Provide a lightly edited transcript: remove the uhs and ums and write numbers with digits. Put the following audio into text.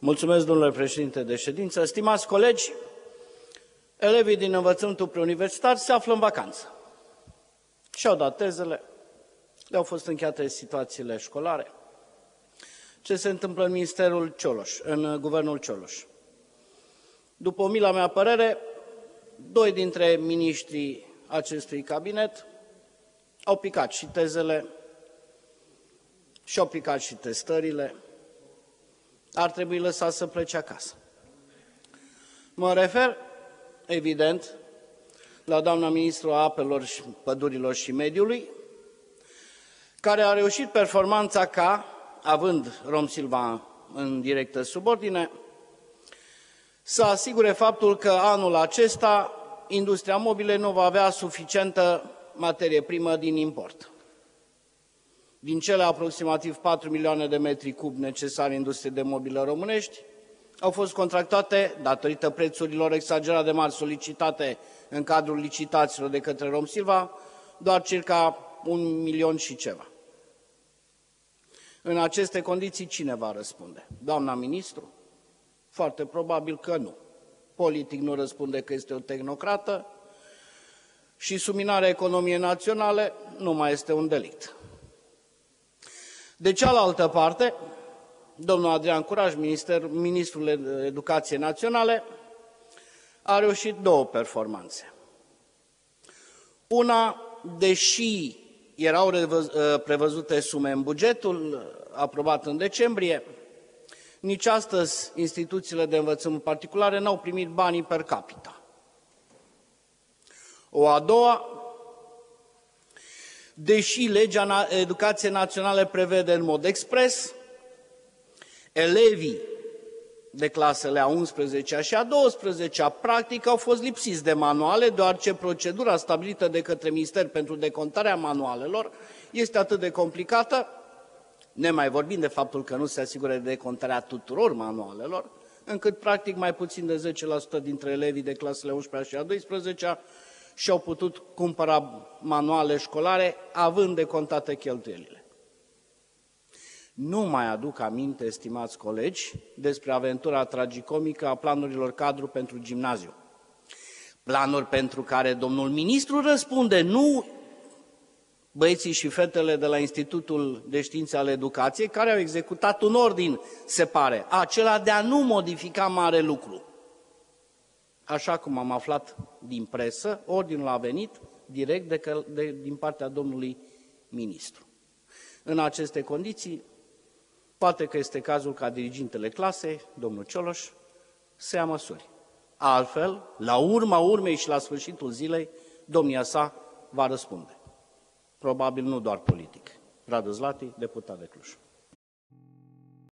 Mulțumesc, domnule președinte de ședință. Stimați colegi, elevii din învățământul preuniversitar se află în vacanță. Și-au dat tezele, le-au fost încheiate situațiile școlare. Ce se întâmplă în Ministerul Cioloș, în Guvernul Cioloș? După umila mea părere, doi dintre miniștrii acestui cabinet au picat și tezele și-au picat și testările. Ar trebui lăsat să plece acasă. Mă refer, evident, la doamna ministru a Apelor, Pădurilor și Mediului, care a reușit performanța ca, având Romsilva în directă subordine, să asigure faptul că anul acesta industria mobilă nu va avea suficientă materie primă din import. Din cele aproximativ 4 milioane de metri cub necesare industriei de mobilă românești, au fost contractate, datorită prețurilor exagerat de mari solicitate în cadrul licitațiilor de către Romsilva, doar circa 1 milion și ceva. În aceste condiții, cine va răspunde? Doamna ministru? Foarte probabil că nu. Politic nu răspunde că este o tehnocrată și subminarea economiei naționale nu mai este un delict. De cealaltă parte, domnul Adrian Curaj, ministrul Educației Naționale, a reușit două performanțe. Una, deși erau prevăzute sume în bugetul aprobat în decembrie, nici astăzi instituțiile de învățământ particulare n-au primit banii per capita. O a doua, deși legea Educației Naționale prevede în mod expres, elevii de clasele a 11-a și a 12-a practic au fost lipsiți de manuale, deoarece procedura stabilită de către Minister pentru decontarea manualelor este atât de complicată, nemai vorbind de faptul că nu se asigură decontarea tuturor manualelor, încât practic mai puțin de 10% dintre elevii de clasele 11-a și a 12-a și-au putut cumpăra manuale școlare, având decontate cheltuielile. Nu mai aduc aminte, stimați colegi, despre aventura tragicomică a planurilor cadru pentru gimnaziu. Planuri pentru care domnul ministru răspunde, nu băieții și fetele de la Institutul de Științe ale Educației, care au executat un ordin, se pare, acela de a nu modifica mare lucru. Așa cum am aflat din presă, ordinul a venit direct din partea domnului ministru. În aceste condiții, poate că este cazul ca dirigintele clasei, domnul Cioloș, să ia măsuri. Altfel, la urma urmei și la sfârșitul zilei, domnia sa va răspunde. Probabil nu doar politic. Radu Zlati, deputat de Cluj.